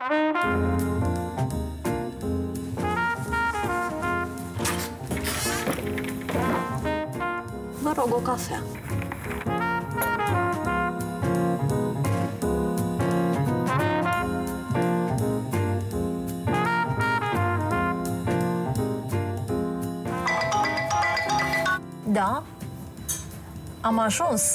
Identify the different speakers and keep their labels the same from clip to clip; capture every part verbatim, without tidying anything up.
Speaker 1: Vă rog, o cafea. Da, am ajuns.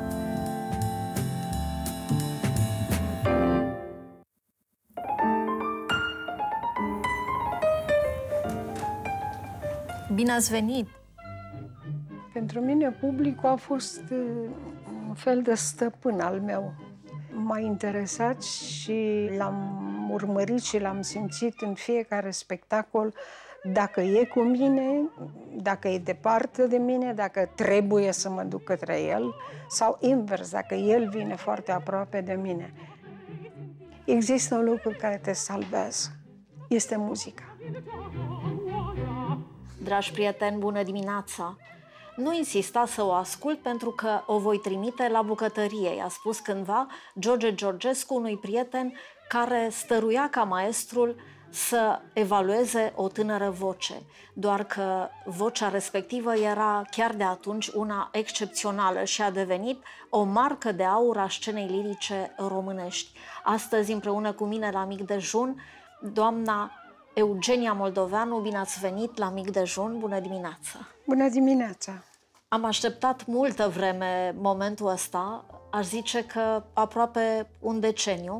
Speaker 1: Bine ați venit!
Speaker 2: Pentru mine, publicul a fost un fel de stăpân al meu. M-a interesat și l-am urmărit și l-am simțit în fiecare spectacol, dacă e cu mine, dacă e departe de mine, dacă trebuie să mă duc către el, sau invers, dacă el vine foarte aproape de mine. Există un lucru care te salvează. Este muzica.
Speaker 1: Dragi prieteni, bună dimineața! Nu insista să o ascult pentru că o voi trimite la bucătărie, i-a spus cândva George Georgescu unui prieten care stăruia ca maestrul să evalueze o tânără voce, doar că vocea respectivă era chiar de atunci una excepțională și a devenit o marcă de aur a scenei lirice românești. Astăzi, împreună cu mine la Mic Dejun, doamna Eugenia Moldoveanu, bine ați venit la Mic Dejun, bună dimineața!
Speaker 2: Bună dimineața!
Speaker 1: Am așteptat multă vreme momentul ăsta, aș zice că aproape un deceniu,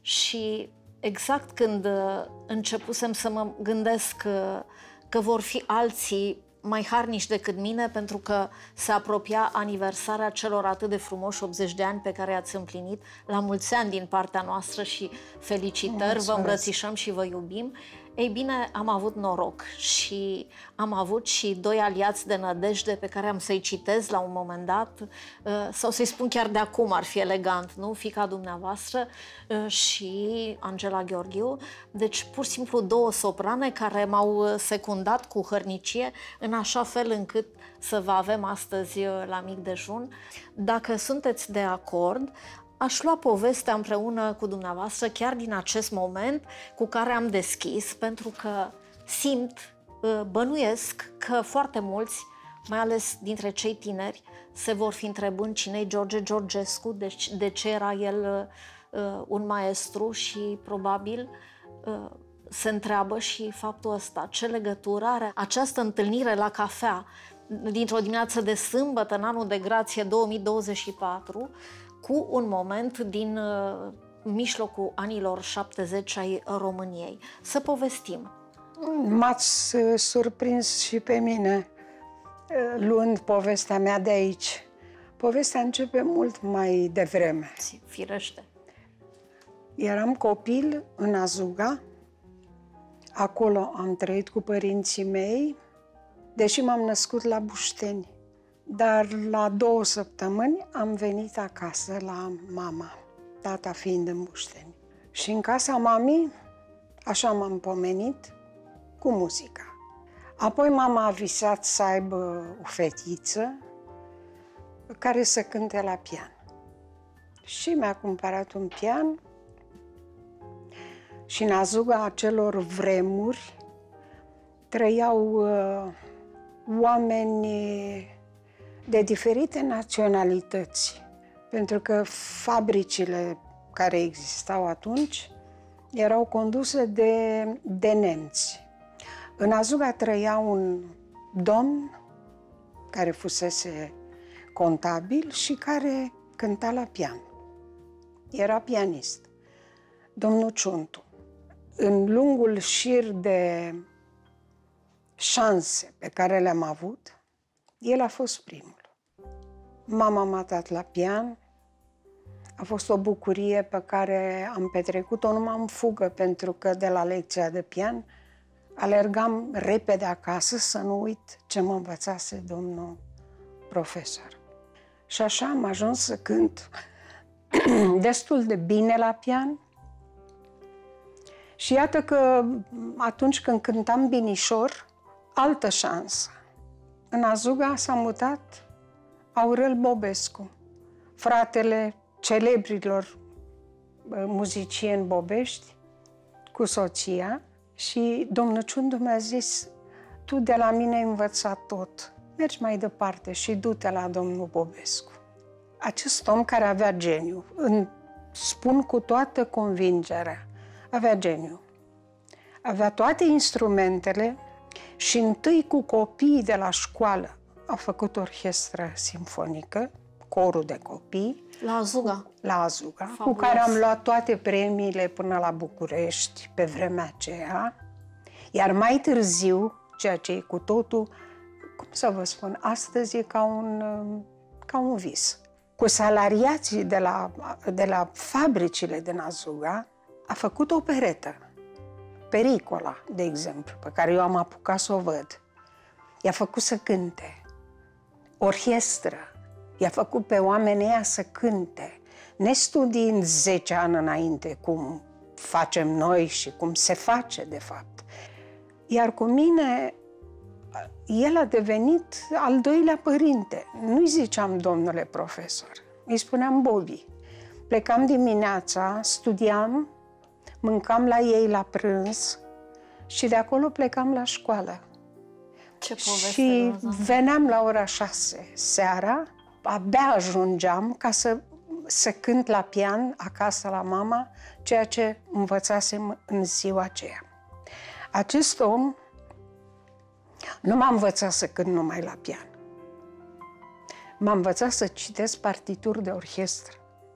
Speaker 1: și exact când începusem să mă gândesc că, că vor fi alții mai harnici decât mine, pentru că se apropia aniversarea celor atât de frumoși optzeci de ani pe care i-ați împlinit. La mulți ani din partea noastră și felicitări, mulțumesc. Vă îmbrățișăm și vă iubim. Ei bine, am avut noroc și am avut și doi aliați de nădejde pe care am să-i citez la un moment dat, sau să-i spun chiar de acum, ar fi elegant, nu? Fiica dumneavoastră și Angela Gheorghiu. Deci, pur și simplu, două soprane care m-au secundat cu hărnicie în așa fel încât să vă avem astăzi la Mic Dejun. Dacă sunteți de acord, aș lua povestea împreună cu dumneavoastră chiar din acest moment cu care am deschis, pentru că simt, bănuiesc că foarte mulți, mai ales dintre cei tineri, se vor fi întrebând cine-i George Georgescu, deci de ce era el un maestru și probabil se întreabă și faptul ăsta. Ce legătură are această întâlnire la cafea dintr-o dimineață de sâmbătă în anul de grație două mii douăzeci și patru cu un moment din uh, mijlocul anilor șaptezeci ai României? Să povestim.
Speaker 2: M-ați surprins și pe mine luând povestea mea de aici. Povestea începe mult mai devreme.
Speaker 1: Firește.
Speaker 2: Eram copil în Azuga. Acolo am trăit cu părinții mei, deși m-am născut la Bușteni. Dar la două săptămâni am venit acasă la mama, tata fiind în Bușteni. Și în casa mamii, așa m-am pomenit, cu muzica. Apoi mama a visat să aibă o fetiță care să cânte la pian. Și mi-a cumpărat un pian și în Azuga acelor vremuri trăiau uh, oameni de diferite naționalități, pentru că fabricile care existau atunci erau conduse de, de nemți. În Azuga trăia un domn care fusese contabil și care cânta la pian. Era pianist, domnul Ciuntu. În lungul șir de șanse pe care le-am avut, el a fost primul. Mama m-a dat la pian, a fost o bucurie pe care am petrecut-o numai în fugă, pentru că de la lecția de pian alergam repede acasă să nu uit ce mă învățase domnul profesor. Și așa am ajuns să cânt destul de bine la pian. Și iată că atunci când cântam binișor, altă șansă. În Azuga s-a mutat Aurel Bobescu, fratele celebrilor muzicieni bobești, cu soția și domnul Ciundu mi-a zis: tu de la mine ai învățat tot, mergi mai departe și du-te la domnul Bobescu. Acest om care avea geniu, îmi spun cu toată convingerea, avea geniu. Avea toate instrumentele și întâi cu copiii de la școală a făcut orchestră simfonică, corul de copii.
Speaker 1: La Azuga.
Speaker 2: La Azuga,
Speaker 1: Fabulos.
Speaker 2: Cu care am luat toate premiile până la București pe vremea aceea. Iar mai târziu, ceea ce e cu totul, cum să vă spun, astăzi e ca un, ca un vis. Cu salariații de la, de la fabricile din Azuga a făcut o peretă. Pericola, de exemplu, pe care eu am apucat să o văd. I-a făcut să cânte. Orchestră. I-a făcut pe oamenii ăia să cânte. Nestudiind zece ani înainte cum facem noi și cum se face, de fapt. Iar cu mine, el a devenit al doilea părinte. Nu-i ziceam domnule profesor, îi spuneam Bobby. Plecam dimineața, studiam, mâncam la ei la prânz și de acolo plecam la școală.
Speaker 1: Ce poveste,
Speaker 2: și
Speaker 1: Roza.
Speaker 2: veneam la ora șase seara, abia ajungeam ca să, să cânt la pian acasă la mama, ceea ce învățasem în ziua aceea. Acest om nu m-a învățat să cânt numai la pian. M-a învățat să citesc partituri de orchestră,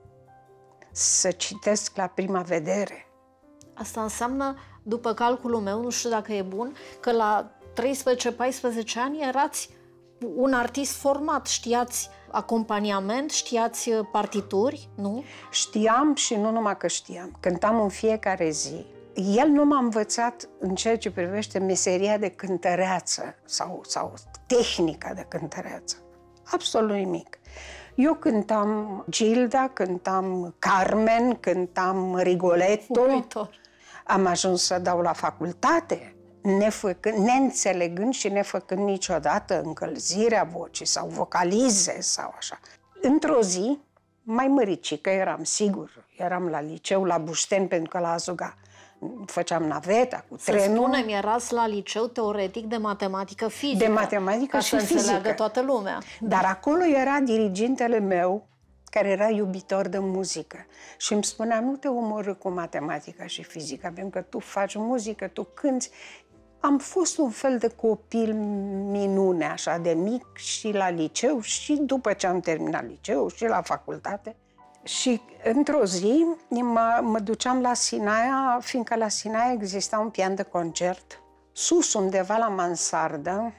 Speaker 2: să citesc la prima vedere.
Speaker 1: Asta înseamnă, după calculul meu, nu știu dacă e bun, că la treisprezece paisprezece ani erați un artist format, știați acompaniament, știați partituri, nu?
Speaker 2: Știam și nu numai că știam, cântam în fiecare zi. El nu m-a învățat în ceea ce privește meseria de cântăreață sau, sau tehnica de cântăreață. Absolut nimic. Eu cântam Gilda, cântam Carmen, cântam Rigoletto.
Speaker 1: Uitor.
Speaker 2: Am ajuns să dau la facultate, nefăcând, neînțelegând și nefăcând niciodată încălzirea vocii sau vocalize sau așa. Într-o zi, mai măricică eram, sigur, eram la liceu, la Bușteni, pentru că la Azuga făceam naveta cu
Speaker 1: Să
Speaker 2: trenul.
Speaker 1: spunem, erați la liceu teoretic de matematică fizică.
Speaker 2: De matematică
Speaker 1: ca
Speaker 2: și
Speaker 1: să
Speaker 2: fizică.
Speaker 1: înțeleagă toată lumea.
Speaker 2: Dar acolo era dirigintele meu, care era iubitor de muzică. Și îmi spunea: nu te omorâ cu matematica și fizica, pentru că tu faci muzică, tu cânti. Am fost un fel de copil minune, așa, de mic, și la liceu, și după ce am terminat liceu, și la facultate. Și într-o zi mă, mă duceam la Sinaia, fiindcă la Sinaia exista un pian de concert, sus undeva la mansardă,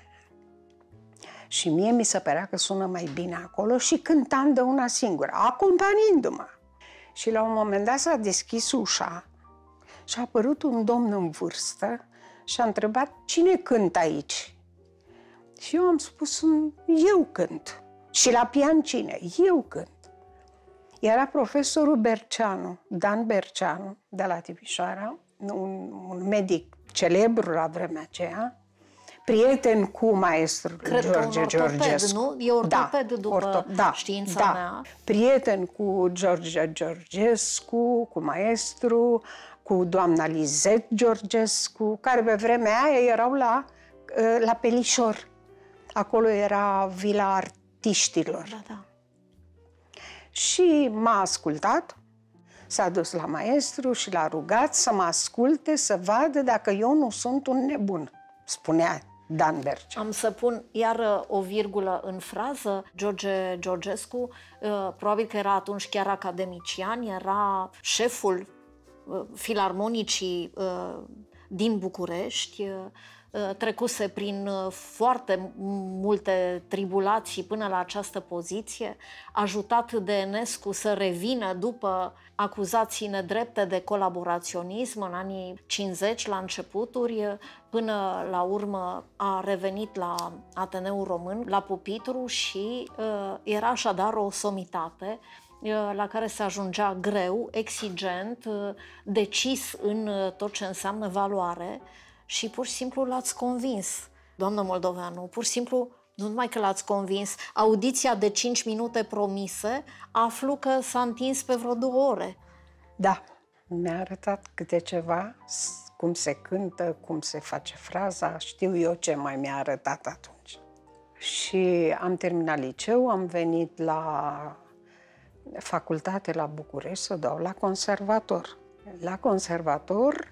Speaker 2: și mie mi se părea că sună mai bine acolo și cântam de una singură, acompaniindu-mă. Și la un moment dat s-a deschis ușa și a apărut un domn în vârstă și a întrebat: cine cântă aici? Și eu am spus: eu cânt. Și la pian cine? Eu cânt. Era profesorul Berceanu, Dan Berceanu, de la Timișoara, un, un medic celebru la vremea aceea, prieten cu maestrul
Speaker 1: Cred
Speaker 2: George
Speaker 1: că un ortoped,
Speaker 2: Georgescu.
Speaker 1: nu? E ortoped
Speaker 2: da,
Speaker 1: după
Speaker 2: orto, da,
Speaker 1: știința
Speaker 2: da.
Speaker 1: mea.
Speaker 2: Prieten cu George Georgescu, cu maestru, cu doamna Lizet Georgescu, care pe vremea aia erau la, la Pelișor. Acolo era vila artiștilor.
Speaker 1: Da, da.
Speaker 2: Și m-a ascultat, s-a dus la maestru și l-a rugat să mă asculte, să vadă dacă eu nu sunt un nebun, spunea Dan Berceanu.
Speaker 1: Am să pun iar o virgulă în frază. George Georgescu, probabil că era atunci chiar academician, era șeful filarmonicii din București, trecuse prin foarte multe tribulații până la această poziție, ajutat de Enescu să revină după acuzații nedrepte de colaboraționism în anii cincizeci, la începuturi, până la urmă a revenit la Ateneul Român, la pupitru, și uh, era așadar o somitate la care se ajungea greu, exigent, decis în tot ce înseamnă valoare, și pur și simplu l-ați convins, doamnă Moldoveanu, pur și simplu, nu numai că l-ați convins, audiția de cinci minute promise, aflu că s-a întins pe vreo două ore.
Speaker 2: Da, mi-a arătat câte ceva, cum se cântă, cum se face fraza, știu eu ce mai mi-a arătat atunci. Și am terminat liceu, am venit la facultate la București să dau la conservator. La conservator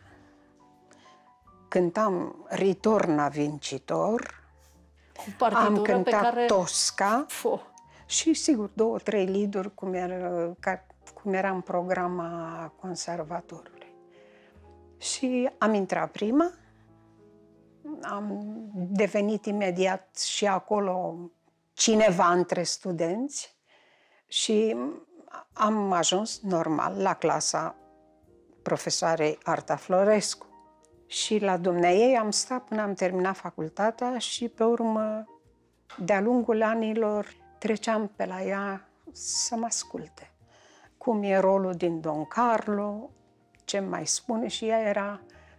Speaker 2: cântam Ritorna vincitor, am cântat pe care... Tosca Fo. Și sigur două, trei liduri cum era, cum era în programa conservatorului. Și am intrat prima, am devenit imediat și acolo cineva între studenți și am ajuns normal la clasa profesoarei Arta Florescu. Și la dumneaei am stat până am terminat facultatea și pe urmă, de-a lungul anilor, treceam pe la ea să mă asculte. Cum e rolul din Don Carlo, ce mai spune, și ea era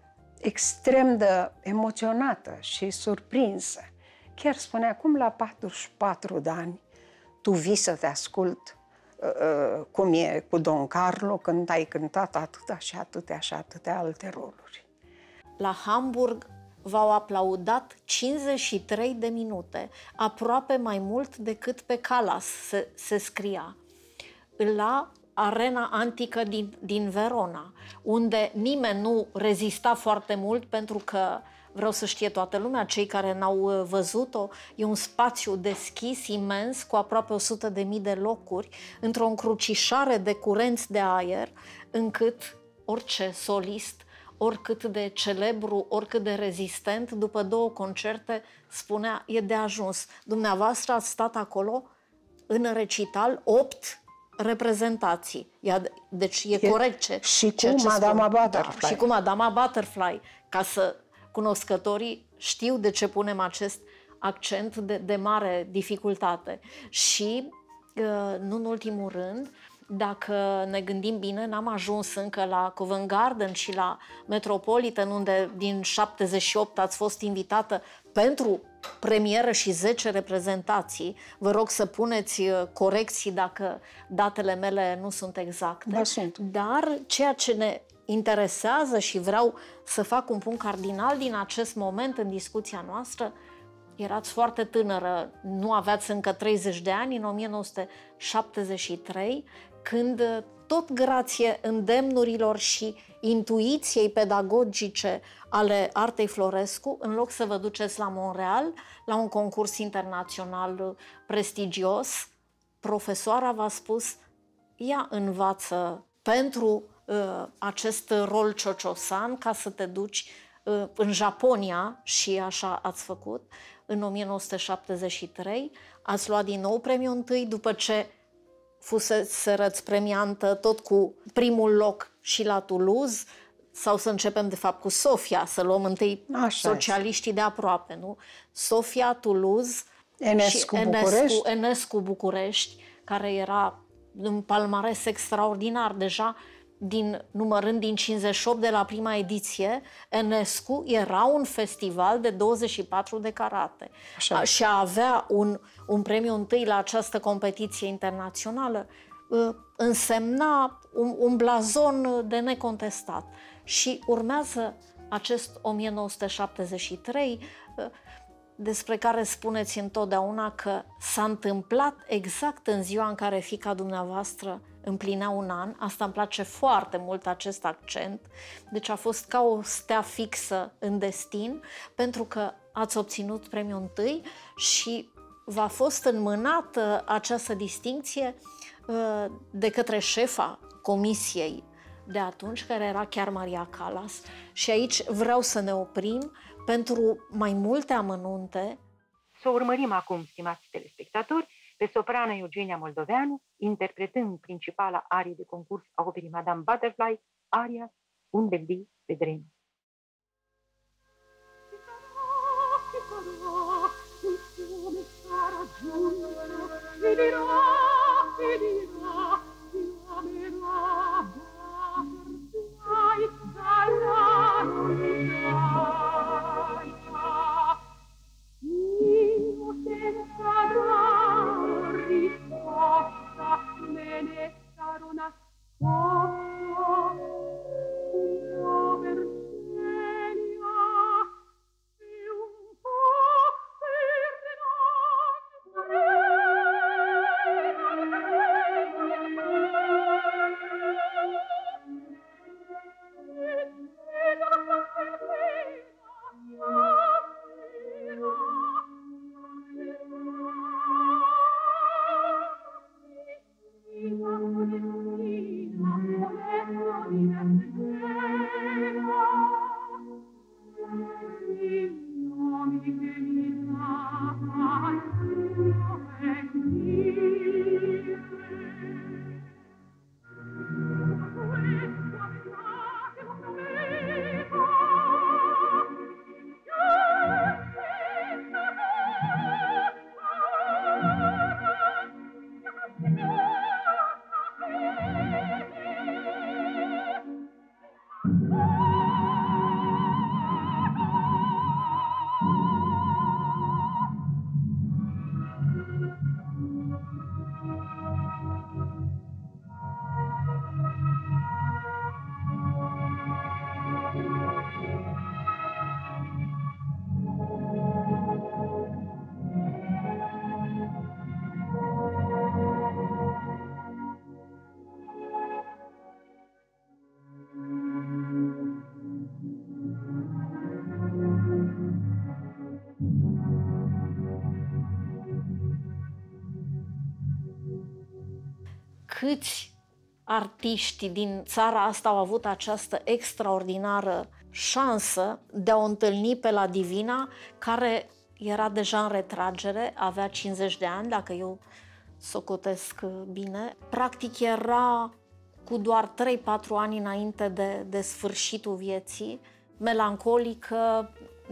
Speaker 2: extrem de emoționată și surprinsă. Chiar spunea, cum la patruzeci și patru de ani tu vii să te ascult uh, cum e cu Don Carlo când ai cântat atâtea și atâtea și atâtea alte roluri.
Speaker 1: La Hamburg v-au aplaudat cincizeci și trei de minute, aproape mai mult decât pe Calas se, se scria. La Arena Antică din, din Verona, unde nimeni nu rezista foarte mult pentru că, vreau să știe toată lumea, cei care n-au văzut-o, e un spațiu deschis, imens, cu aproape o sută de mii de locuri, într-o încrucișare de curenți de aer, încât orice solist, oricât de celebru, oricât de rezistent, după două concerte spunea, e de ajuns. Dumneavoastră ați stat acolo în recital opt reprezentații. Deci e, e corect ce
Speaker 2: Și cu Madama Butterfly.
Speaker 1: Da, și cu Madama Butterfly, ca să cunoscătorii știu de ce punem acest accent de, de mare dificultate. Și, nu în ultimul rând, dacă ne gândim bine, n-am ajuns încă la Covent Garden și la Metropolitan, unde din șaptezeci și opt ați fost invitată pentru premieră și zece reprezentații. Vă rog să puneți corecții dacă datele mele nu sunt exacte.
Speaker 2: Da, sunt.
Speaker 1: Dar ceea ce ne interesează și vreau să fac un punct cardinal din acest moment în discuția noastră, erați foarte tânără, nu aveați încă treizeci de ani, în o mie nouă sute șaptezeci și trei, când tot grație îndemnurilor și intuiției pedagogice ale Artei Florescu, în loc să vă duceți la Montreal, la un concurs internațional prestigios, profesoara v-a spus, ia învață pentru uh, acest rol Cho-Cho-san ca să te duci uh, în Japonia, și așa ați făcut. În o mie nouă sute șaptezeci și trei ați luat din nou premiul întâi, după ce fuseserăți premiantă tot cu primul loc și la Toulouse, sau să începem de fapt cu Sofia, să luăm întâi Așa socialiștii este. De aproape, nu? Sofia, Toulouse
Speaker 2: Enescu,
Speaker 1: și
Speaker 2: București.
Speaker 1: Enescu, Enescu București, care era un palmares extraordinar deja, din, numărând din cincizeci și opt de la prima ediție, Enescu era un festival de douăzeci și patru de carate. Așa. Și a avea un, un premiu întâi la această competiție internațională însemna un, un blazon de necontestat. Și urmează acest o mie nouă sute șaptezeci și trei, despre care spuneți întotdeauna că s-a întâmplat exact în ziua în care fiica dumneavoastră împlinea un an. Asta îmi place foarte mult, acest accent. Deci a fost ca o stea fixă în destin, pentru că ați obținut premiul întâi și v-a fost înmânată această distincție de către șefa comisiei de atunci, care era chiar Maria Callas. Și aici vreau să ne oprim pentru mai multe amănunte.
Speaker 3: Să urmărim acum, stimați telespectatori, pe soprana Eugenia Moldoveanu, interpretând principala arie de concurs a operii Madame Butterfly, aria Un bel dì vedremo.
Speaker 1: câți artiști din țara asta au avut această extraordinară șansă de a o întâlni pe la Divina, care era deja în retragere, avea cincizeci de ani, dacă eu socotesc bine. Practic era cu doar trei patru ani înainte de, de sfârșitul vieții, melancolică,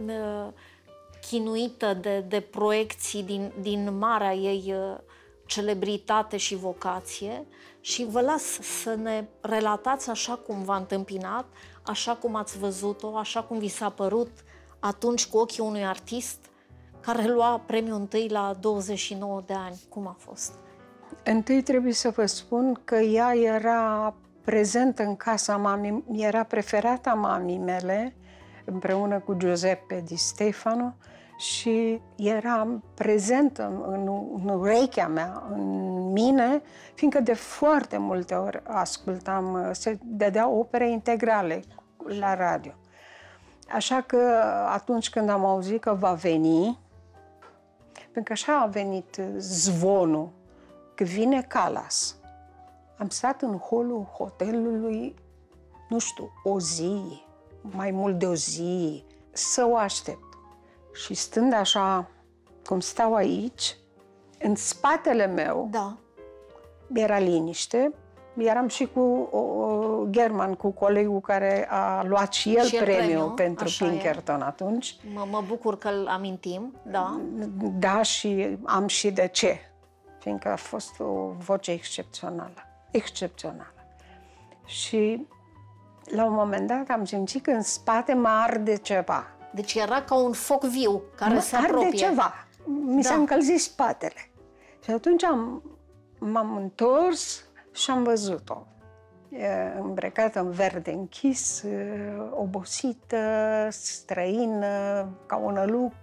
Speaker 1: chinuită de, de proiecții din, din marea ei celebritate și vocație, și vă las să ne relatați așa cum v-a întâmpinat, așa cum ați văzut-o, așa cum vi s-a părut atunci cu ochii unui artist care lua premiul întâi la douăzeci și nouă de ani. Cum a fost?
Speaker 2: Întâi trebuie să vă spun că ea era prezentă în casa mamei, era preferata mamii mele, împreună cu Giuseppe Di Stefano, și era prezentă în, în urechea mea, în mine, fiindcă de foarte multe ori ascultam, se dădeau opere integrale la radio. Așa că atunci când am auzit că va veni, pentru că așa a venit zvonul, că vine Callas, am stat în holul hotelului, nu știu, o zi, mai mult de o zi, să o aștept. Și stând așa, cum stau aici, în spatele meu,
Speaker 1: da,
Speaker 2: era liniște. Eram și cu o, German, cu colegul care a luat și el, și el premiul, premiul pentru Pinkerton e. Atunci.
Speaker 1: Mă, mă bucur că îl amintim, da.
Speaker 2: Da, și am și de ce. Fiindcă a fost o voce excepțională. Excepțională. Și la un moment dat am simțit că în spate mă arde ceva.
Speaker 1: Deci era ca un foc viu care
Speaker 2: mă
Speaker 1: se apropie.
Speaker 2: Arde ceva. Mi
Speaker 1: da.
Speaker 2: s-a încălzit spatele. Și atunci am, m-am întors și am văzut-o. Îmbrăcată în verde închis, obosită, străină, ca un năluc,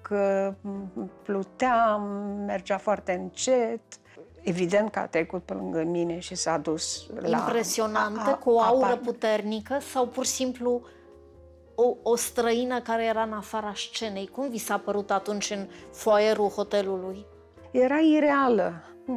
Speaker 2: plutea, mergea foarte încet. Evident că a trecut pe lângă mine și s-a dus la...
Speaker 1: Impresionantă, cu o aură puternică, sau pur și simplu o, o străină care era în afara scenei? Cum vi s-a părut atunci în foaierul hotelului?
Speaker 2: Era ireală.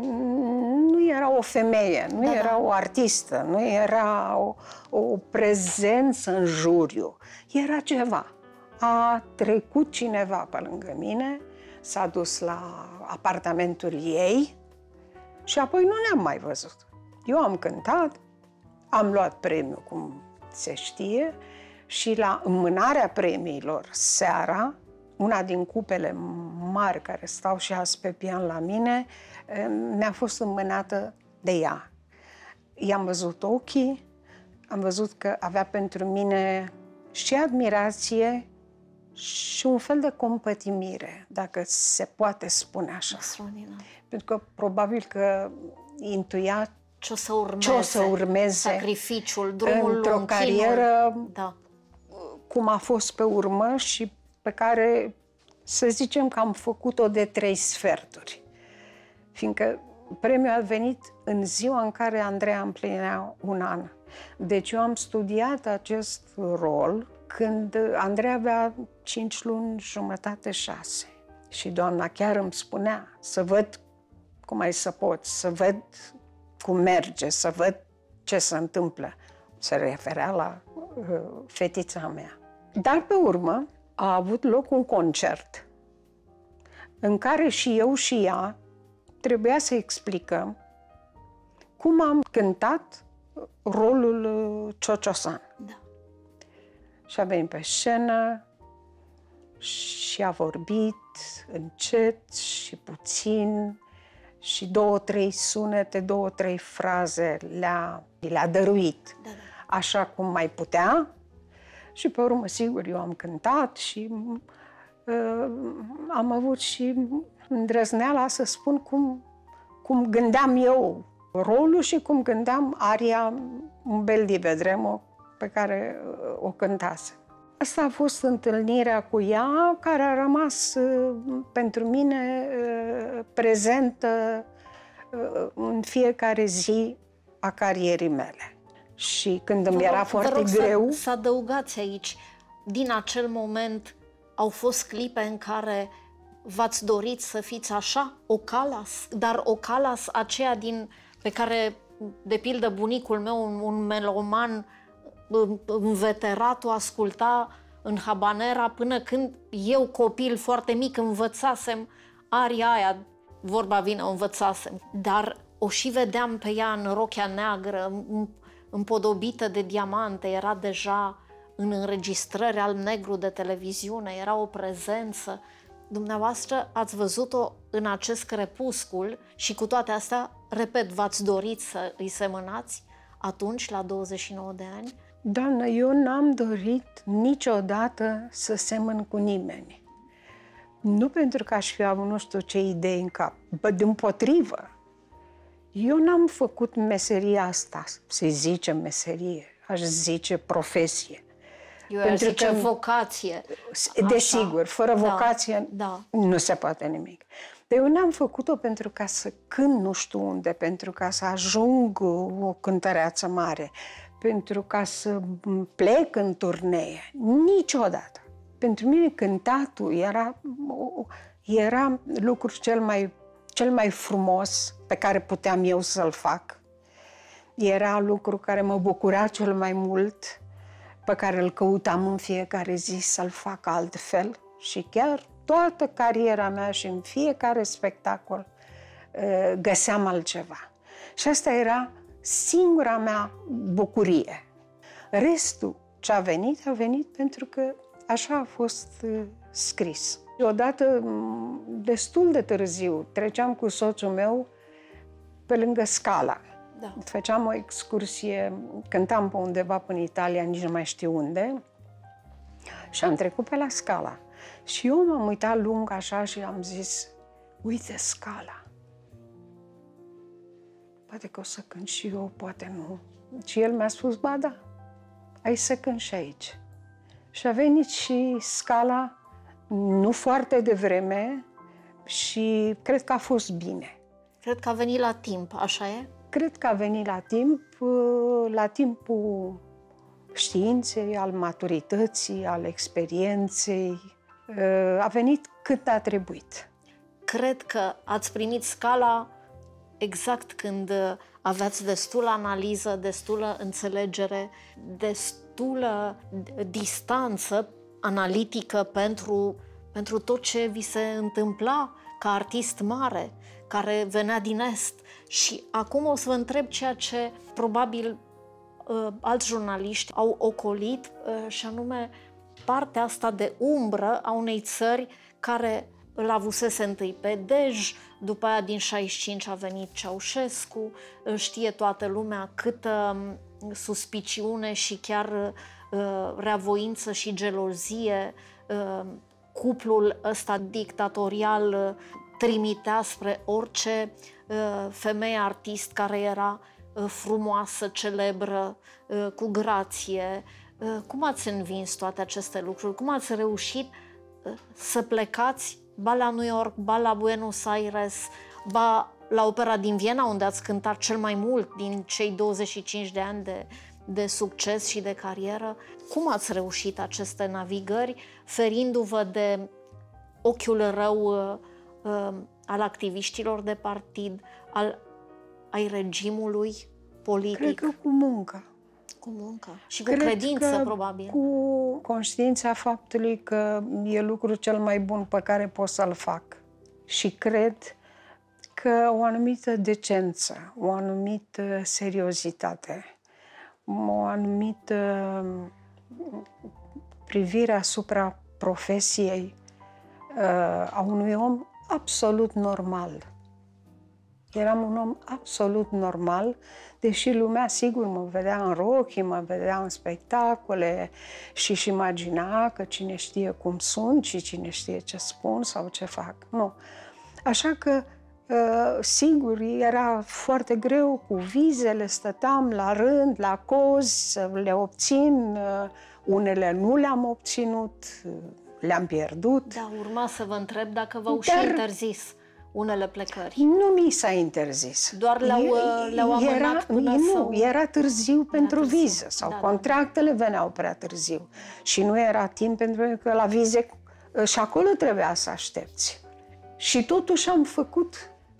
Speaker 2: Nu era o femeie, nu da, era da. o artistă, nu era o, o prezență în juriu. Era ceva. A trecut cineva pe lângă mine, s-a dus la apartamentul ei și apoi nu ne-am mai văzut. Eu am cântat, am luat premiul, cum se știe, și la înmânarea premiilor seara, una din cupele mari care stau și azi pe pian la mine, mi-a fost înmânată de ea. I-am văzut ochii, am văzut că avea pentru mine și admirație și un fel de compătimire, dacă se poate spune așa. Pentru că probabil că intuia
Speaker 1: ce o să urmeze,
Speaker 2: ce o să urmeze
Speaker 1: sacrificiul, drumul
Speaker 2: într-o
Speaker 1: lung,
Speaker 2: carieră
Speaker 1: da.
Speaker 2: cum a fost pe urmă și pe care, să zicem că am făcut-o de trei sferturi. Fiindcă premiul a venit în ziua în care Andreea împlinea un an. Deci eu am studiat acest rol când Andreea avea cinci luni, jumătate, șase. Și doamna chiar îmi spunea să văd cum ai să poți, să văd cum merge, să văd ce se întâmplă. Se referea la uh, fetița mea. Dar pe urmă a avut loc un concert în care și eu și ea trebuia să explicăm cum am cântat rolul Ciociosan.
Speaker 1: Da.
Speaker 2: Și a venit pe scenă și a vorbit încet și puțin și două, trei sunete, două, trei fraze le-a, le-a dăruit, da, da. Așa cum mai putea. Și pe urmă, sigur, eu am cântat și uh, am avut și îndrăzneala să spun cum, cum gândeam eu rolul și cum gândeam aria Un bel di vedremo pe care uh, o cântase. Asta a fost întâlnirea cu ea, care a rămas uh, pentru mine uh, prezentă uh, în fiecare zi a carierii mele. Și când îmi era foarte greu...
Speaker 1: Să, să adăugați aici, din acel moment au fost clipe în care v-ați dorit să fiți așa, o Callas, dar o Callas aceea din, pe care de pildă bunicul meu, un, un meloman înveterat, o asculta în habanera până când eu, copil foarte mic, învățasem aria aia, vorba vine, o învățasem, dar o și vedeam pe ea în rochea neagră, împodobită de diamante, era deja în înregistrări alb-negru de televiziune, era o prezență. Dumneavoastră ați văzut-o în acest crepuscul și cu toate astea, repet, v-ați dorit să îi semănați atunci, la douăzeci și nouă de ani?
Speaker 2: Doamnă, eu n-am dorit niciodată să semăn cu nimeni. Nu pentru că aș fi avut nu știu ce idei în cap, bă, dimpotrivă. Eu n-am făcut meseria asta, să-i zicem meserie, aș zice profesie.
Speaker 1: Eu aș zice că, vocație.
Speaker 2: Desigur, fără
Speaker 1: da,
Speaker 2: vocație
Speaker 1: da.
Speaker 2: nu se poate nimic. Dar eu n-am făcut-o pentru ca să cânt nu știu unde, pentru ca să ajung o cântăreață mare, pentru ca să plec în turnee. Niciodată. Pentru mine cântatul era, era lucrul cel mai, cel mai frumos pe care puteam eu să-l fac. Era lucru care mă bucura cel mai mult, pe care îl căutam în fiecare zi să-l fac altfel. Și chiar toată cariera mea și în fiecare spectacol găseam altceva. Și asta era singura mea bucurie. Restul ce a venit, a venit pentru că așa a fost scris. Odată, destul de târziu, treceam cu soțul meu pe lângă Scala.
Speaker 1: Da.
Speaker 2: Făceam o excursie, cântam pe undeva până în Italia, nici nu mai știu unde, și am trecut pe la Scala. Și eu m-am uitat lung așa și am zis, uite Scala. Poate că o să cânt și eu, poate nu. Și el mi-a spus, ba da, ai să cânt și aici. Și a venit și Scala, nu foarte devreme, și cred că a fost bine.
Speaker 1: Cred că a venit la timp, așa e?
Speaker 2: Cred că a venit la timp, la timpul științei, al maturității, al experienței. A venit cât a trebuit.
Speaker 1: Cred că ați primit Scala exact când aveați destulă analiză, destulă înțelegere, destulă distanță analitică pentru, pentru tot ce vi se întâmpla ca artist mare, care venea din Est. Și acum o să vă întreb ceea ce probabil uh, alți jurnaliști au ocolit, uh, și anume partea asta de umbră a unei țări care îl avusese întâi pe Dej, după aia din șaizeci și cinci a venit Ceaușescu, știe toată lumea câtă suspiciune și chiar uh, reavoință și gelozie uh, cuplul ăsta dictatorial uh, trimitea spre orice uh, femeie artist care era uh, frumoasă, celebră, uh, cu grație. Uh, cum ați învins toate aceste lucruri? Cum ați reușit uh, să plecați ba la New York, ba la Buenos Aires, ba la Opera din Viena, unde ați cântat cel mai mult din cei douăzeci și cinci de ani de, de succes și de carieră? Cum ați reușit aceste navigări, ferindu-vă de ochiul rău uh, uh, al activiștilor de partid, al, ai regimului politic?
Speaker 2: Cred că cu muncă.
Speaker 1: Cu muncă. Și cu
Speaker 2: Cred
Speaker 1: credință,
Speaker 2: că
Speaker 1: probabil.
Speaker 2: Cu conștiința faptului că e lucrul cel mai bun pe care pot să-l fac. Și cred că o anumită decență, o anumită seriozitate, o anumită privire asupra profesiei a unui om absolut normal. Eram un om absolut normal, deși lumea, sigur, mă vedea în rochii, mă vedea în spectacole și își imagina că cine știe cum sunt și cine știe ce spun sau ce fac. Nu. Așa că, sigur, era foarte greu cu vizele, stăteam la rând, la cozi, să le obțin. Unele nu le-am obținut, le-am pierdut.
Speaker 1: Da, urma să vă întreb dacă v-au și
Speaker 2: Dar
Speaker 1: interzis unele plecări.
Speaker 2: Nu mi s-a interzis.
Speaker 1: Doar le-au, le-au amânat
Speaker 2: era,
Speaker 1: până
Speaker 2: Nu,
Speaker 1: sau...
Speaker 2: era târziu era pentru
Speaker 1: târziu.
Speaker 2: viză sau
Speaker 1: da,
Speaker 2: contractele da. veneau prea târziu. Și nu era timp pentru că la vize și acolo trebuia să aștepți. Și totuși am făcut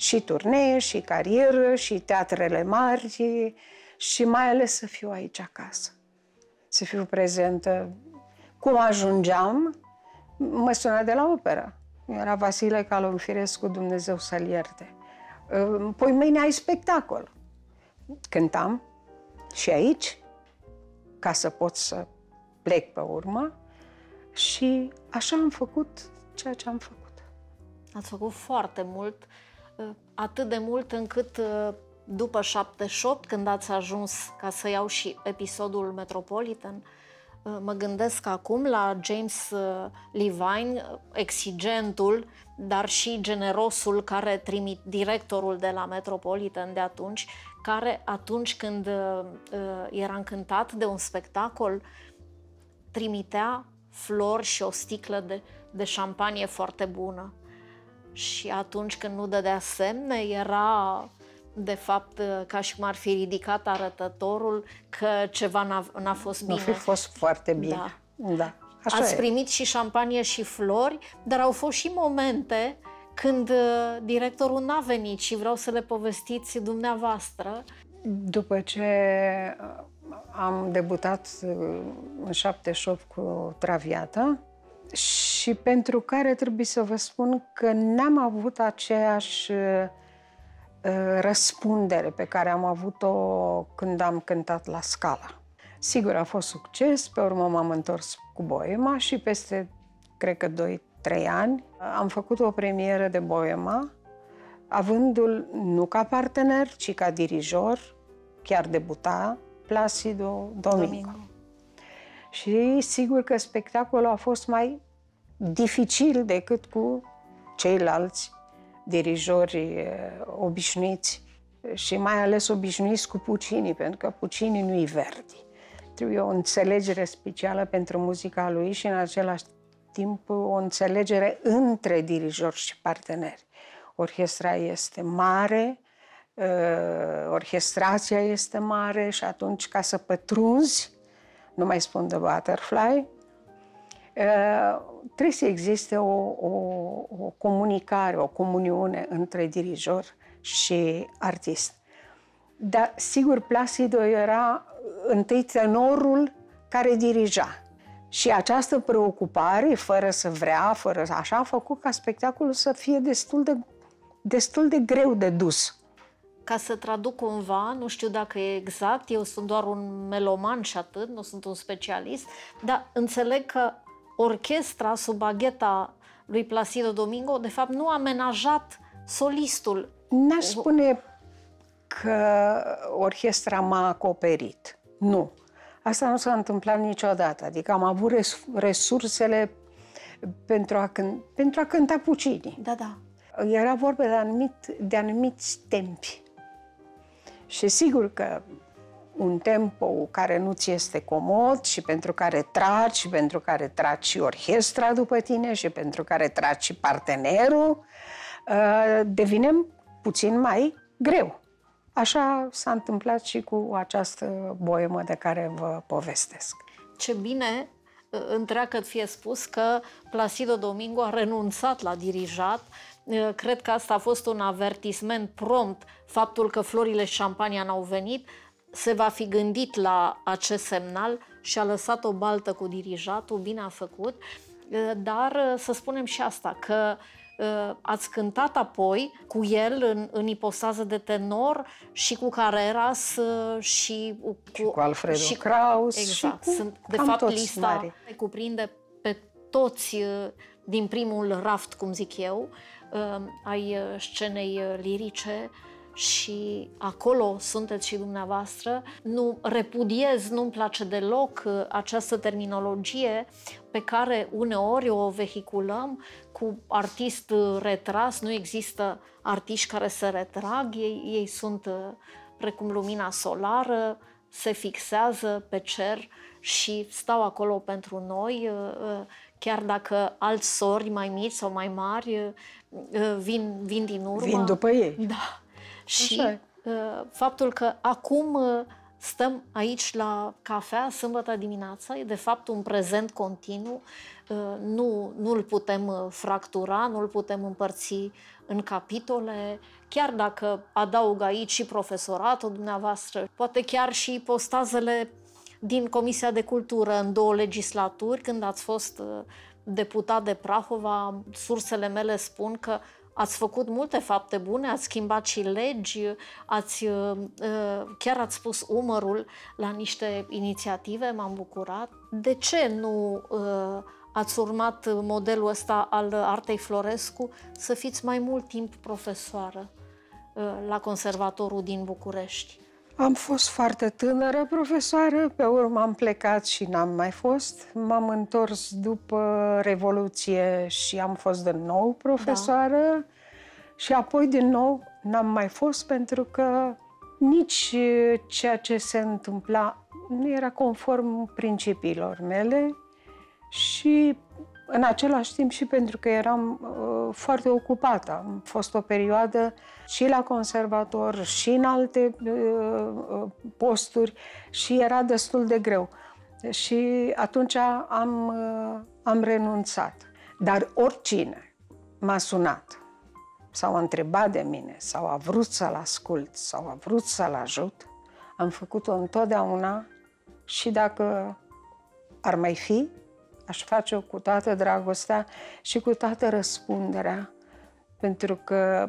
Speaker 2: Și turnee, și carieră, și teatrele mari, și mai ales să fiu aici acasă. Să fiu prezentă. Cum ajungeam, mă suna de la operă. Era Vasile Calomfirescu, Dumnezeu să-l ierte. Păi mâine ai spectacol. Cântam și aici, ca să pot să plec pe urmă, și așa am făcut ceea ce am făcut.
Speaker 1: Ați făcut foarte mult, atât de mult încât după șaptezeci și opt, când ați ajuns, ca să iau și episodul Metropolitan, mă gândesc acum la James Levine, exigentul, dar și generosul, care trimit, directorul de la Metropolitan de atunci, care atunci când era încântat de un spectacol, trimitea flori și o sticlă de, de șampanie foarte bună. Și atunci când nu dădea semne, era de fapt ca și cum ar fi ridicat arătătorul că ceva n-a, n-a fost bine.
Speaker 2: Nu fi fost foarte bine.
Speaker 1: Da.
Speaker 2: Da. Așa
Speaker 1: Ați
Speaker 2: e.
Speaker 1: primit și șampanie și flori, dar au fost și momente când directorul n-a venit și vreau să le povestiți dumneavoastră.
Speaker 2: După ce am debutat în șaptezeci și opt cu Traviata, și pentru care trebuie să vă spun că n-am avut aceeași răspundere pe care am avut-o când am cântat la Scala. Sigur, a fost succes, pe urmă m-am întors cu Boema și peste, cred că, doi trei ani, am făcut o premieră de Boema, avându-l nu ca partener, ci ca dirijor, chiar debuta, Placido Domingo. Domingo. Și sigur că spectacolul a fost mai dificil decât cu ceilalți dirijori obișnuiți și mai ales obișnuiți cu Puccini, pentru că Puccini nu-i Verdi. Trebuie o înțelegere specială pentru muzica lui și în același timp o înțelegere între dirijori și parteneri. Orchestra este mare, orchestrația este mare și atunci, ca să pătrunzi, nu mai spun de Butterfly, trebuie să existe o, o, o comunicare, o comuniune între dirijor și artist. Dar, sigur, Placido era întâi tenorul care dirija. Și această preocupare, fără să vrea, fără așa, a făcut ca spectacolul să fie destul de, destul de greu de dus.
Speaker 1: Ca să traduc cumva, nu știu dacă e exact, eu sunt doar un meloman și atât, nu sunt un specialist, dar înțeleg că orchestra sub bagheta lui Placido Domingo, de fapt, nu a amenajat solistul.
Speaker 2: N-aș spune că orchestra m-a acoperit. Nu. Asta nu s-a întâmplat niciodată. Adică am avut resursele pentru a, cânt, pentru a cânta Puccini.
Speaker 1: Da, da.
Speaker 2: Era vorba de, anumit, de anumiți tempi. Și sigur că un tempo care nu ți este comod și pentru care tragi, și pentru care tragi și orchestra după tine și pentru care tragi și partenerul, devine puțin mai greu. Așa s-a întâmplat și cu această boemă de care vă povestesc.
Speaker 1: Ce bine, întreagă fie spus, că Placido Domingo a renunțat la dirijat. Cred că asta a fost un avertisment prompt, faptul că florile și șampania n-au venit. Se va fi gândit la acest semnal și a lăsat o baltă cu dirijatul, bine a făcut. Dar să spunem și asta, că ați cântat apoi cu el în, în ipostază de tenor și cu Carreras și cu,
Speaker 2: și cu Alfredo și, Kraus.
Speaker 1: Exact.
Speaker 2: Și cu
Speaker 1: Sunt, de fapt, lista
Speaker 2: mari.
Speaker 1: cuprinde pe toți din primul raft, cum zic eu, ai scenei lirice și acolo sunteți și dumneavoastră. Nu repudiez, nu-mi place deloc această terminologie pe care uneori o vehiculăm cu artist retras. Nu există artiști care se retrag, ei, ei sunt precum lumina solară, se fixează pe cer și stau acolo pentru noi, chiar dacă alți sori mai mici sau mai mari vin, vin din urmă.
Speaker 2: Vin după ei.
Speaker 1: Da. Și uh, faptul că acum uh, stăm aici la cafea sâmbătă dimineața, e de fapt un prezent continuu, nu, nu îl putem fractura, nu îl putem împărți în capitole, chiar dacă adaug aici și profesoratul dumneavoastră, poate chiar și postazele din Comisia de Cultură în două legislaturi, când ați fost deputat de Prahova, sursele mele spun că ați făcut multe fapte bune, ați schimbat și legi, ați, chiar ați pus umărul la niște inițiative, m-am bucurat. De ce nu ați urmat modelul ăsta al Artei Florescu să fiți mai mult timp profesoară la Conservatorul din București?
Speaker 2: Am fost foarte tânără profesoară, pe urmă am plecat și n-am mai fost. M-am întors după Revoluție și am fost din nou profesoară. Da. Și apoi din nou n-am mai fost pentru că nici ceea ce se întâmpla nu era conform principiilor mele și în același timp și pentru că eram uh, foarte ocupată. Am fost o perioadă și la conservator și în alte uh, posturi și era destul de greu. Și atunci am, uh, am renunțat. Dar oricine m-a sunat sau a întrebat de mine sau a vrut să-l ascult sau a vrut să-l ajut, am făcut-o întotdeauna și dacă ar mai fi, aș face-o cu toată dragostea și cu toată răspunderea, pentru că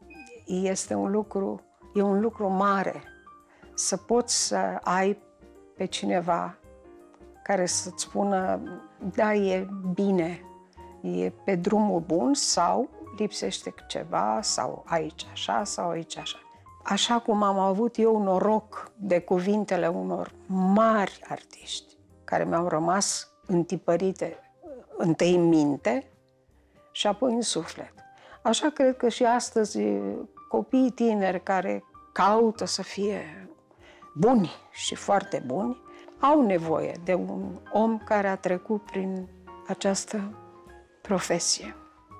Speaker 2: este un lucru, e un lucru mare să poți să ai pe cineva care să-ți spună, da, e bine, e pe drumul bun sau lipsește ceva, sau aici așa, sau aici așa. Așa cum am avut eu noroc de cuvintele unor mari artiști care mi-au rămas întipărite întâi în minte și apoi în suflet. Așa cred că și astăzi copiii tineri care caută să fie buni și foarte buni au nevoie de un om care a trecut prin această profesie.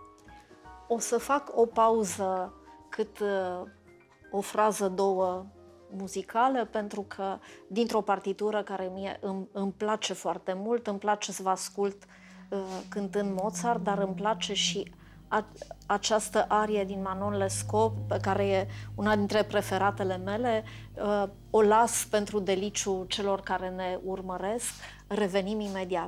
Speaker 1: O să fac o pauză cât o frază, două muzicală, pentru că dintr-o partitură care mie îmi, îmi place foarte mult, îmi place să vă ascult uh, cântând Mozart, dar îmi place și a, această arie din Manon Lescaut, pe care e una dintre preferatele mele. Uh, o las pentru deliciu celor care ne urmăresc. Revenim imediat.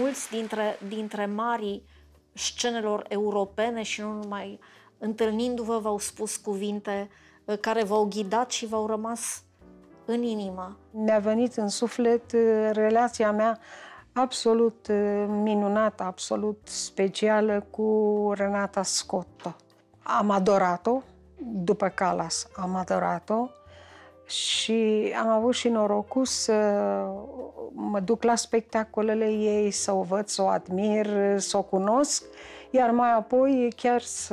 Speaker 1: mulți dintre, dintre marii scenelor europene și nu numai, întâlnindu-vă, v-au spus cuvinte care v-au ghidat și v-au rămas în inimă.
Speaker 2: Mi-a venit în suflet relația mea absolut minunată, absolut specială cu Renata Scotto. Am adorat-o, după Callas am adorat-o și am avut și norocul să mă duc la spectacolele ei, să o văd, să o admir, să o cunosc, iar mai apoi chiar să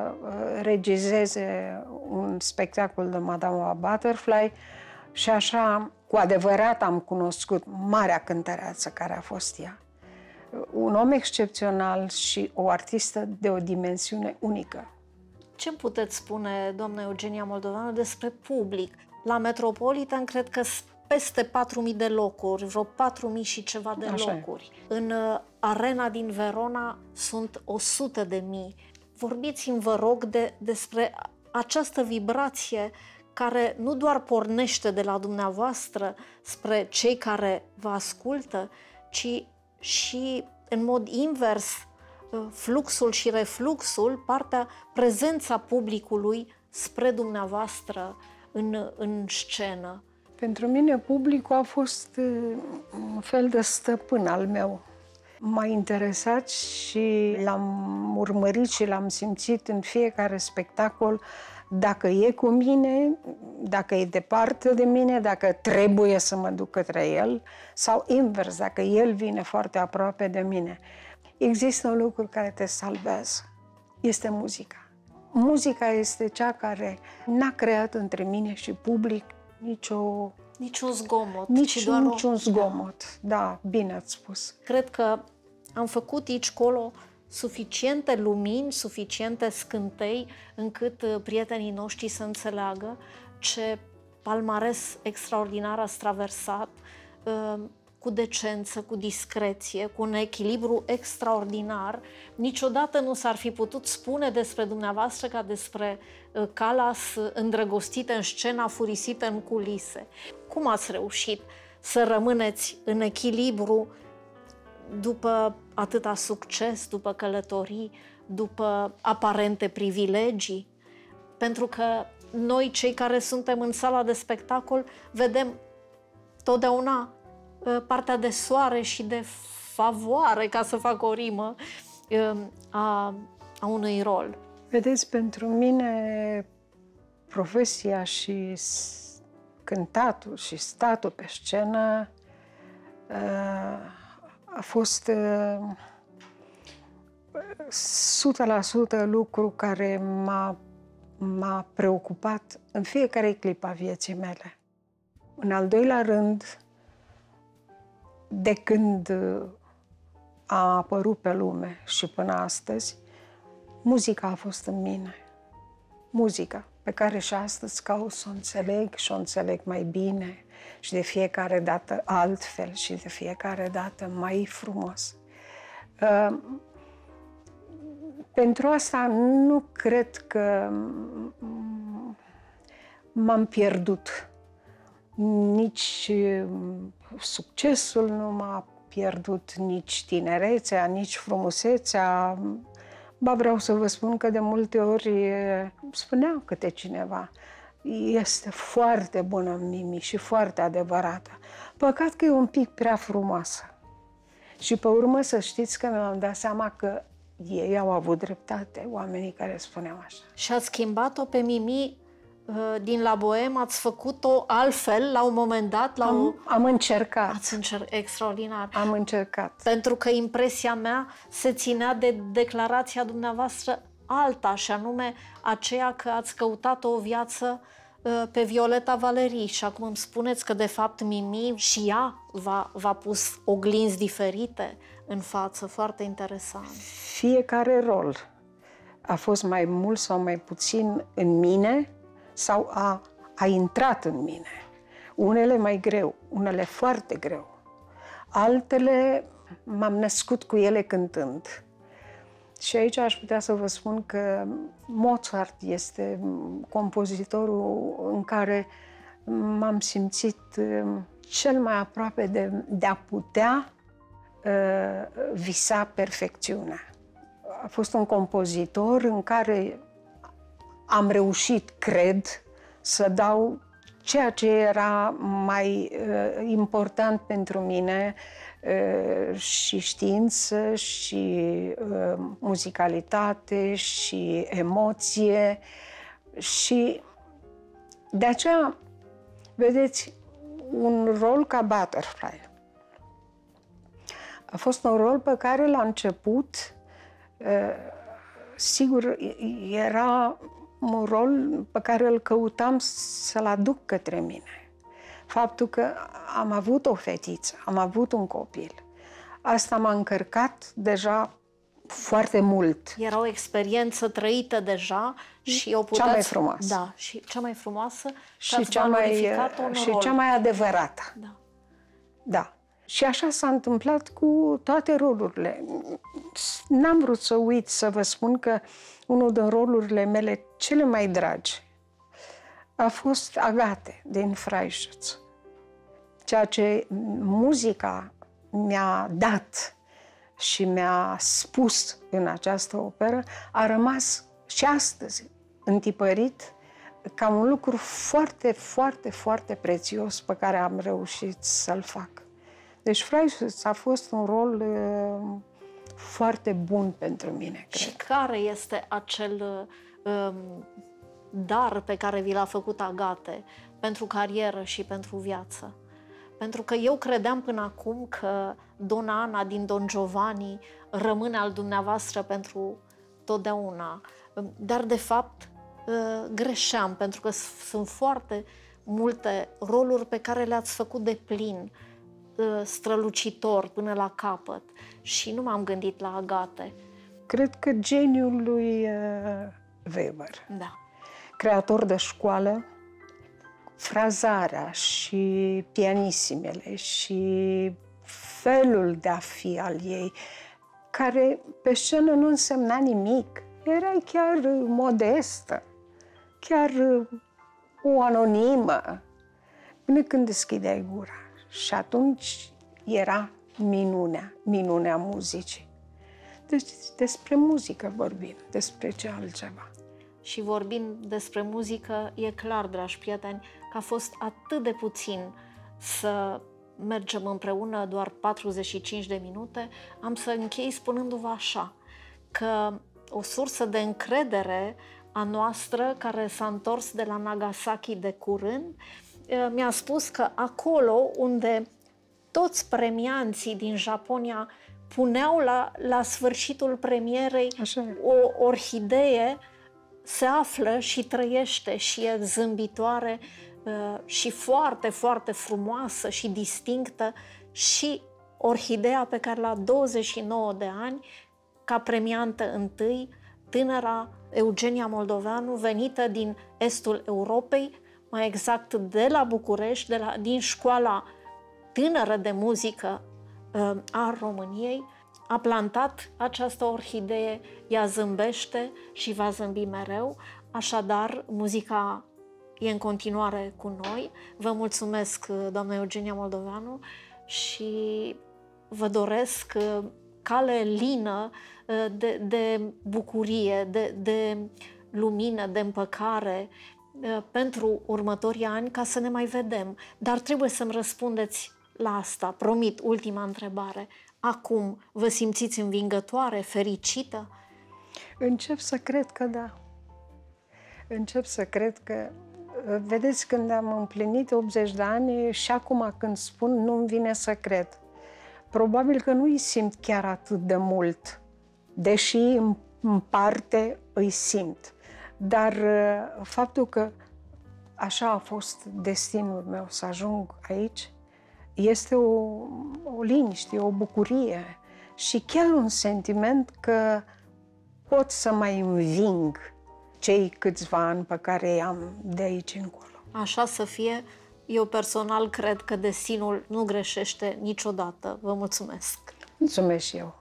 Speaker 2: regizeze un spectacol de Madama Butterfly și așa, cu adevărat am cunoscut marea cântăreață care a fost ea. Un om excepțional și o artistă de o dimensiune unică.
Speaker 1: Ce puteți spune, doamna Eugenia Moldoveanu, despre public? La Metropolitan cred că sunt peste patru mii de locuri, vreo patru mii și ceva de
Speaker 2: Așa
Speaker 1: locuri. E. În uh, arena din Verona sunt o sută de mii. Vorbiți-mi, vă rog, de, despre această vibrație care nu doar pornește de la dumneavoastră spre cei care vă ascultă, ci și în mod invers, fluxul și refluxul, partea, prezența publicului spre dumneavoastră în, în scenă.
Speaker 2: Pentru mine publicul a fost un fel de stăpân al meu. M-a interesat și l-am urmărit și l-am simțit în fiecare spectacol, dacă e cu mine, dacă e departe de mine, dacă trebuie să mă duc către el, sau invers, dacă el vine foarte aproape de mine. Există un lucru care te salvează. Este muzica. Muzica este cea care n-a creat între mine și public nicio...
Speaker 1: Niciun zgomot.
Speaker 2: Nici,
Speaker 1: ci doar
Speaker 2: niciun
Speaker 1: o...
Speaker 2: zgomot. Da, bine ați spus.
Speaker 1: Cred că am făcut aici colo suficiente lumini, suficiente scântei, încât prietenii noștri să înțeleagă ce palmares extraordinar ați traversat, cu decență, cu discreție, cu un echilibru extraordinar. Niciodată nu s-ar fi putut spune despre dumneavoastră ca despre Callas îndrăgostită în scena, furisită în culise. Cum ați reușit să rămâneți în echilibru după atâta succes, după călătorii, după aparente privilegii? Pentru că noi, cei care suntem în sala de spectacol, vedem totdeauna partea de soare și de favoare, ca să fac o rimă, a, a unui rol.
Speaker 2: Vedeți, pentru mine profesia și cântatul și statul pe scenă a fost o sută la sută lucru care m-a, m-a preocupat în fiecare clipă a vieții mele. În al doilea rând, de când a apărut pe lume și până astăzi, muzica a fost în mine. Muzica pe care și astăzi caut să o înțeleg și o înțeleg mai bine și de fiecare dată altfel și de fiecare dată mai frumos. Uh, pentru asta nu cred că m-am pierdut. Nici succesul nu m-a pierdut, nici tinerețea, nici frumusețea. Ba, vreau să vă spun că de multe ori spunea câte cineva, este foarte bună Mimi și foarte adevărată. Păcat că e un pic prea frumoasă. Și pe urmă să știți că mi-am dat seama că ei au avut dreptate, oamenii care spuneau așa.
Speaker 1: Și ați schimbat-o pe Mimi din La Boheme, ați făcut-o altfel la un moment dat? La
Speaker 2: am,
Speaker 1: o...
Speaker 2: am încercat.
Speaker 1: Ați încercat, extraordinar.
Speaker 2: Am încercat.
Speaker 1: Pentru că impresia mea se ținea de declarația dumneavoastră alta, și anume aceea că ați căutat o viață pe Violeta Valerii și acum îmi spuneți că de fapt Mimi și ea v-a, v-a pus oglinzi diferite în față. Foarte interesant.
Speaker 2: Fiecare rol a fost mai mult sau mai puțin în mine sau a, a intrat în mine. Unele mai greu, unele foarte greu. Altele m-am născut cu ele cântând. Și aici aș putea să vă spun că Mozart este compozitorul în care m-am simțit cel mai aproape de, de a putea visa perfecțiunea. A fost un compozitor în care am reușit, cred, să dau ceea ce era mai uh, important pentru mine, uh, și știință, și uh, muzicalitate, și emoție. Și de aceea, vedeți, un rol ca Butterfly a fost un rol pe care la început, uh, sigur, era un rol pe care îl căutam să-l aduc către mine. Faptul că am avut o fetiță, am avut un copil, asta m-a încărcat deja foarte mult.
Speaker 1: Era o experiență trăită deja și o puteți...
Speaker 2: Cea mai frumoasă.
Speaker 1: Da, și cea mai frumoasă
Speaker 2: și cea mai, și cea mai adevărată.
Speaker 1: Da.
Speaker 2: Da. Și așa s-a întâmplat cu toate rolurile. N-am vrut să uit să vă spun că unul din rolurile mele cele mai dragi a fost Agate din Freischütz. Ceea ce muzica mi-a dat și mi-a spus în această operă a rămas și astăzi întipărit ca un lucru foarte, foarte, foarte prețios pe care am reușit să-l fac. Deci Freischütz a fost un rol uh, foarte bun pentru mine, cred.
Speaker 1: Și care este acel um, dar pe care vi l-a făcut Agate pentru carieră și pentru viață? Pentru că eu credeam până acum că Donna Anna din Don Giovanni rămâne al dumneavoastră pentru totdeauna. Dar, de fapt, greșeam, pentru că sunt foarte multe roluri pe care le-ați făcut de plin, strălucitor până la capăt, și nu m-am gândit la Agate.
Speaker 2: Cred că geniul lui Weber,
Speaker 1: da.
Speaker 2: creator de școală, frazarea și pianisimele și felul de a fi al ei, care pe scenă nu însemna nimic. Erai chiar modestă, chiar o anonimă, până când deschideai gura. Și atunci era minunea, minunea muzicii. Deci despre muzică vorbim, despre ce altceva.
Speaker 1: Și vorbind despre muzică, e clar, dragi prieteni, că a fost atât de puțin să mergem împreună doar patruzeci și cinci de minute. Am să închei spunându-vă așa, că o sursă de încredere a noastră, care s-a întors de la Nagasaki de curând, mi-a spus că acolo unde toți premianții din Japonia puneau la, la sfârșitul premierei o orhidee, se află și trăiește și e zâmbitoare și foarte, foarte frumoasă și distinctă și orhideea pe care la douăzeci și nouă de ani, ca premiantă întâi, tânăra Eugenia Moldoveanu, venită din estul Europei, mai exact de la București, de la, din școala tânără de muzică a României, a plantat această orhidee, ea zâmbește și va zâmbi mereu. Așadar, muzica e în continuare cu noi. Vă mulțumesc, doamna Eugenia Moldoveanu, și vă doresc cale lină de, de bucurie, de, de lumină, de împăcare pentru următorii ani, ca să ne mai vedem. Dar trebuie să-mi răspundeți la asta. Promit, ultima întrebare. Acum vă simțiți învingătoare, fericită?
Speaker 2: Încep să cred că da. Încep să cred că... Vedeți, când am împlinit optzeci de ani și acum când spun, nu-mi vine să cred. Probabil că nu îi simt chiar atât de mult, deși în parte îi simt. Dar faptul că așa a fost destinul meu să ajung aici, este o, o liniște, o bucurie și chiar un sentiment că pot să mai înving cei câțiva ani pe care i-am de aici încolo.
Speaker 1: Așa să fie. Eu personal cred că destinul nu greșește niciodată. Vă mulțumesc!
Speaker 2: Mulțumesc și eu!